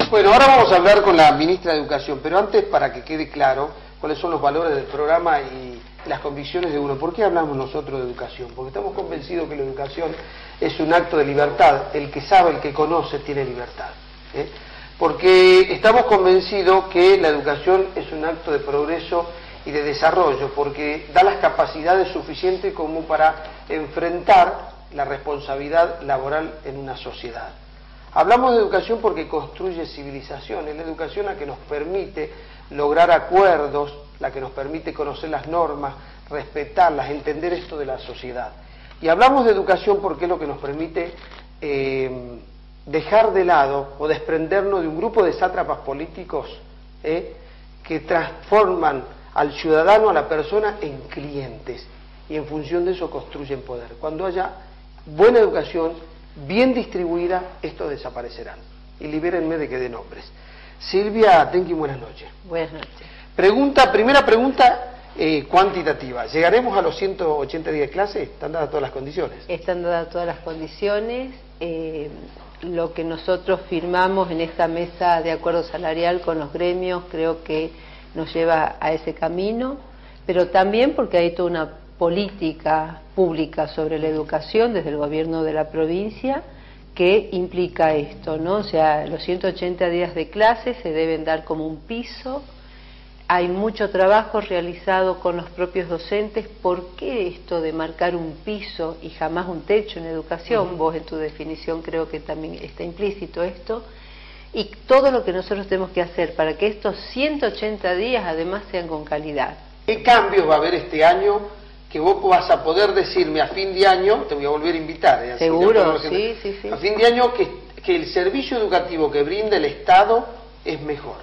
Bueno, ahora vamos a hablar con la ministra de Educación, pero antes, para que quede claro cuáles son los valores del programa y las convicciones de uno. ¿Por qué hablamos nosotros de educación? Porque estamos convencidos que la educación es un acto de libertad. El que sabe, el que conoce, tiene libertad. Porque estamos convencidos que la educación es un acto de progreso y de desarrollo, porque da las capacidades suficientes como para enfrentar la responsabilidad laboral en una sociedad. Hablamos de educación porque construye civilización, es la educación la que nos permite lograr acuerdos, la que nos permite conocer las normas, respetarlas, entender esto de la sociedad. Y hablamos de educación porque es lo que nos permite dejar de lado o desprendernos de un grupo de sátrapas políticos que transforman al ciudadano, a la persona, en clientes, y en función de eso construyen poder. Cuando haya buena educación, bien distribuida, estos desaparecerán. Y libérenme de que dé nombres. Silvia Tenkin, buenas noches. Buenas noches. Primera pregunta cuantitativa. ¿Llegaremos a los 180 días de clase? ¿Están dadas todas las condiciones? Están dadas todas las condiciones. Lo que nosotros firmamos en esta mesa de acuerdo salarial con los gremios creo que nos lleva a ese camino, pero también porque hay toda una política pública sobre la educación desde el gobierno de la provincia que implica esto, ¿no? O sea, los 180 días de clase se deben dar como un piso. Hay mucho trabajo realizado con los propios docentes. ¿Por qué esto de marcar un piso y jamás un techo en educación? Vos en tu definición creo que también está implícito esto. Y todo lo que nosotros tenemos que hacer para que estos 180 días además sean con calidad. ¿Qué cambios va a haber este año que vos vas a poder decirme a fin de año? Te voy a volver a invitar. Seguro, sí. A fin de año que el servicio educativo que brinda el Estado es mejor.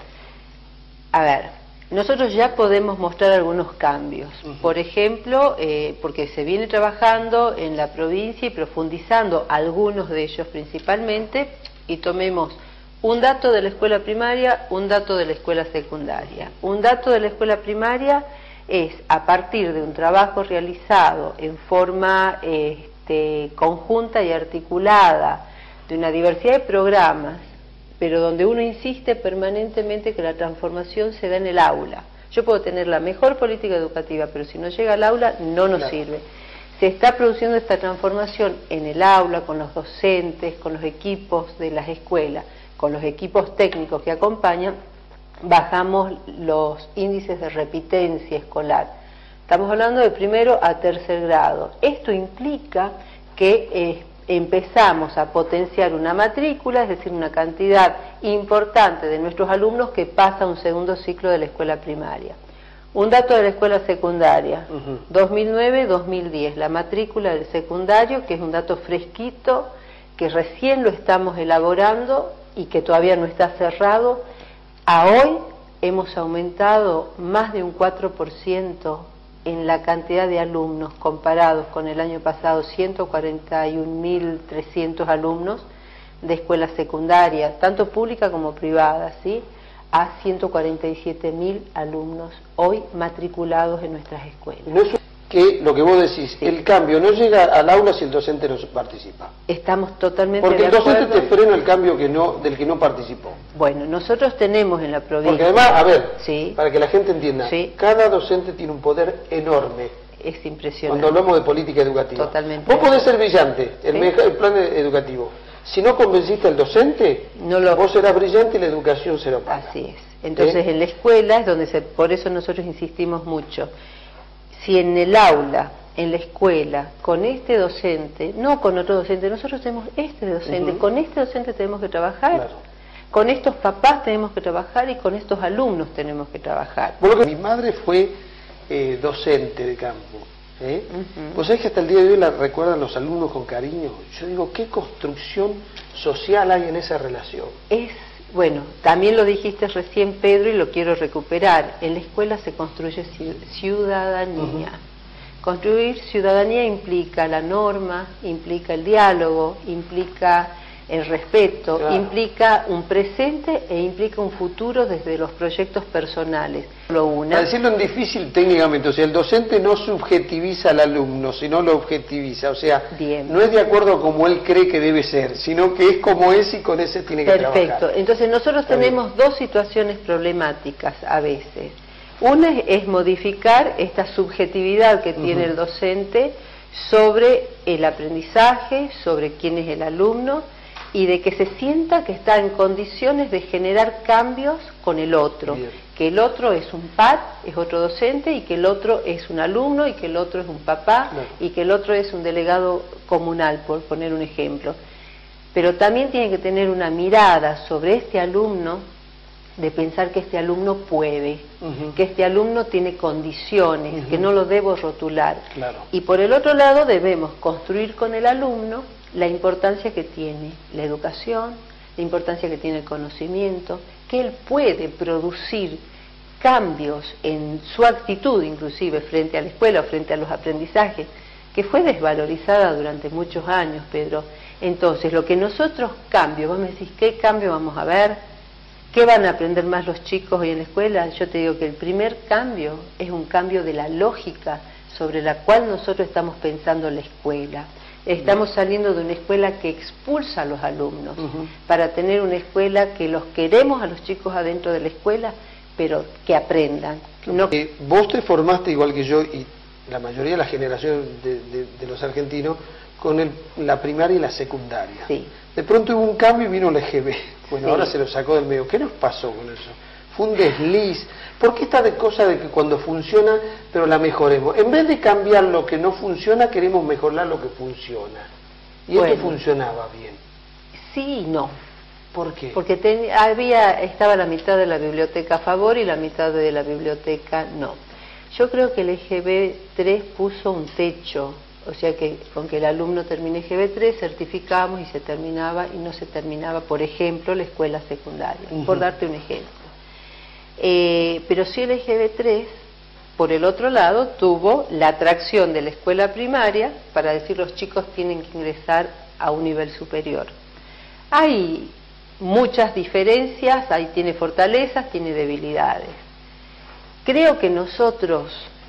A ver, nosotros ya podemos mostrar algunos cambios. Por ejemplo, porque se viene trabajando en la provincia y profundizando algunos de ellos principalmente, y tomemos un dato de la escuela primaria, un dato de la escuela secundaria. Un dato de la escuela primaria es a partir de un trabajo realizado en forma conjunta y articulada de una diversidad de programas, pero donde uno insiste permanentemente que la transformación se da en el aula. Yo puedo tener la mejor política educativa, pero si no llega al aula no nos sirve. Se está produciendo esta transformación en el aula, con los docentes, con los equipos de las escuelas, con los equipos técnicos que acompañan. Bajamos los índices de repitencia escolar. Estamos hablando de primero a tercer grado. Esto implica que empezamos a potenciar una matrícula, es decir, una cantidad importante de nuestros alumnos que pasa a un segundo ciclo de la escuela primaria. Un dato de la escuela secundaria, 2009-2010, la matrícula del secundario, que es un dato fresquito, que recién lo estamos elaborando y que todavía no está cerrado. A hoy hemos aumentado más de un 4% en la cantidad de alumnos comparados con el año pasado, 141.300 alumnos de escuela secundaria, tanto pública como privada, ¿sí? A 147.000 alumnos hoy matriculados en nuestras escuelas. No es que lo que vos decís, sí. El cambio no llega al aula si el docente no participa. Estamos totalmente de acuerdo. Porque el docente te frena el cambio del que no participó. Bueno, nosotros tenemos en la provincia... Porque además, a ver, sí, para que la gente entienda, sí, cada docente tiene un poder enorme. Es impresionante. Cuando hablamos de política educativa. Totalmente. Vos podés ser brillante, ¿sí?, el plan educativo. Si no convenciste al docente, vos serás brillante y la educación será opaca. Así es. Entonces en la escuela es donde por eso nosotros insistimos mucho. Si en el aula, en la escuela, con este docente, no con otro docente, nosotros tenemos este docente, con este docente tenemos que trabajar, claro, con estos papás tenemos que trabajar y con estos alumnos tenemos que trabajar. Bueno, mi madre fue docente de campo. Pues es que hasta el día de hoy la recuerdan los alumnos con cariño. Yo digo, ¿qué construcción social hay en esa relación? Bueno, también lo dijiste recién, Pedro, y lo quiero recuperar. En la escuela se construye ciudadanía. Construir ciudadanía implica la norma, implica el diálogo, implica El respeto claro. implica un presente e implica un futuro desde los proyectos personales. Para decirlo en difícil técnicamente, o sea, el docente no subjetiviza al alumno, sino lo objetiviza, o sea, bien, no es de acuerdo como él cree que debe ser, sino que es como es y con ese tiene que trabajar. Perfecto, entonces nosotros tenemos dos situaciones problemáticas a veces. Una es modificar esta subjetividad que tiene el docente sobre el aprendizaje, sobre quién es el alumno, y de que se sienta que está en condiciones de generar cambios con el otro. Bien. Que el otro es un par, es otro docente, y que el otro es un alumno, y que el otro es un papá, claro, y que el otro es un delegado comunal, por poner un ejemplo. Pero también tiene que tener una mirada sobre este alumno, de pensar que este alumno puede, que este alumno tiene condiciones, que no lo debo rotular. Claro. Y por el otro lado debemos construir con el alumno la importancia que tiene la educación, la importancia que tiene el conocimiento, que él puede producir cambios en su actitud inclusive frente a la escuela o frente a los aprendizajes, que fue desvalorizada durante muchos años, Pedro. Entonces, lo que nosotros cambio, vos me decís, ¿qué cambio vamos a ver? ¿Qué van a aprender más los chicos hoy en la escuela? Yo te digo que el primer cambio es un cambio de la lógica sobre la cual nosotros estamos pensando en la escuela. Estamos saliendo de una escuela que expulsa a los alumnos para tener una escuela que los queremos a los chicos adentro de la escuela, pero que aprendan. No... Vos te formaste igual que yo y la mayoría de la generación de los argentinos con la primaria y la secundaria. Sí. De pronto hubo un cambio y vino el EGB. Bueno, sí, ahora se lo sacó del medio. ¿Qué nos pasó con eso? Fue un desliz. ¿Por qué esta cosa de que cuando funciona, pero la mejoremos? En vez de cambiar lo que no funciona, queremos mejorar lo que funciona. Y bueno, esto funcionaba bien. Sí y no. ¿Por qué? Porque estaba la mitad de la biblioteca a favor y la mitad de la biblioteca no. Yo creo que el EGB 3 puso un techo. O sea que con que el alumno termine EGB3 certificamos y se terminaba y no se terminaba, por ejemplo, la escuela secundaria, por darte un ejemplo. Pero sí el EGB3, por el otro lado, tuvo la atracción de la escuela primaria para decir los chicos tienen que ingresar a un nivel superior. Hay muchas diferencias, ahí tiene fortalezas, tiene debilidades. Creo que nosotros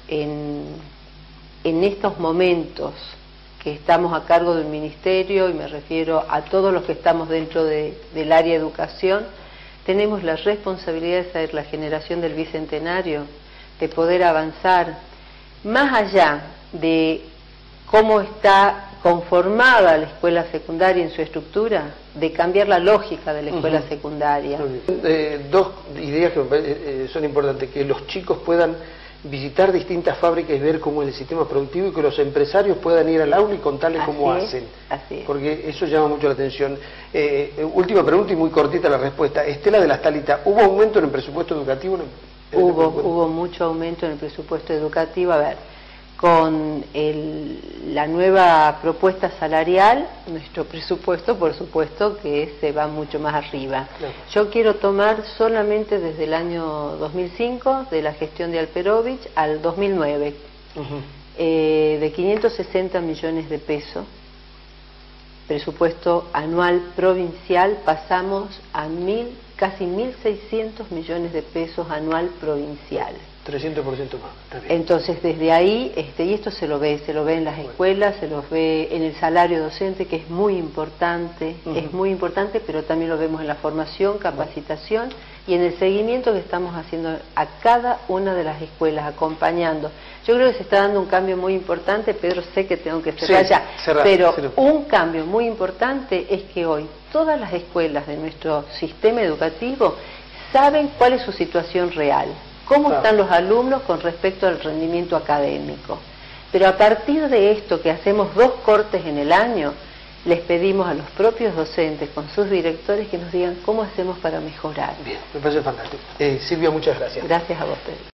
en estos momentos que estamos a cargo del ministerio, y me refiero a todos los que estamos dentro del área de educación, tenemos la responsabilidad de ser la generación del bicentenario, de poder avanzar más allá de cómo está conformada la escuela secundaria en su estructura, de cambiar la lógica de la escuela secundaria. Dos ideas que son importantes, que los chicos puedan visitar distintas fábricas y ver cómo es el sistema productivo, y que los empresarios puedan ir al aula y contarles cómo hacen. Así es. Porque eso llama mucho la atención. Última pregunta y muy cortita la respuesta. Estela de las Talitas, ¿hubo aumento en el presupuesto educativo? Hubo mucho aumento en el presupuesto educativo. A ver, con la nueva propuesta salarial, nuestro presupuesto, por supuesto, que se va mucho más arriba. Claro. Yo quiero tomar solamente desde el año 2005, de la gestión de Alperovich, al 2009, de 560 millones de pesos, presupuesto anual provincial, pasamos a casi 1.600 millones de pesos anual provincial. 300% más. Entonces, desde ahí, y esto se lo ve en las escuelas, se los ve en el salario docente, que es muy importante, pero también lo vemos en la formación, capacitación y en el seguimiento que estamos haciendo a cada una de las escuelas, acompañando. Yo creo que se está dando un cambio muy importante, Pedro, sé que tengo que cerrar ya, pero un cambio muy importante es que hoy todas las escuelas de nuestro sistema educativo saben cuál es su situación real. ¿Cómo están los alumnos con respecto al rendimiento académico? Pero a partir de esto, que hacemos 2 cortes en el año, les pedimos a los propios docentes, con sus directores, que nos digan cómo hacemos para mejorar. Bien, me parece fantástico. Silvia, muchas gracias. Gracias a vos, Pedro.